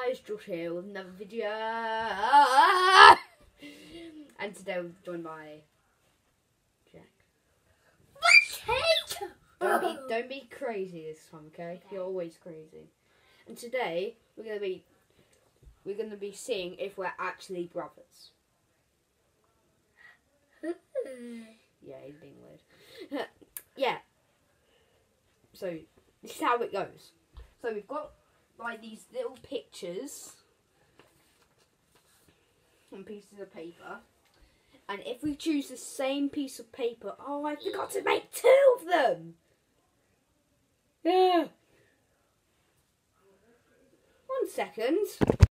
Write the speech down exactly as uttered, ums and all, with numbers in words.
guys, Josh here with another video. And today we're joined by Jack. Don't be, don't be crazy this time, okay? You're always crazy. And today we're gonna be we're gonna be seeing if we're actually brothers. Yeah, he's being weird. Yeah. So this is how it goes. So we've got like these little pictures on pieces of paper, and if we choose the same piece of paper, oh, I forgot to make two of them. Yeah. One second.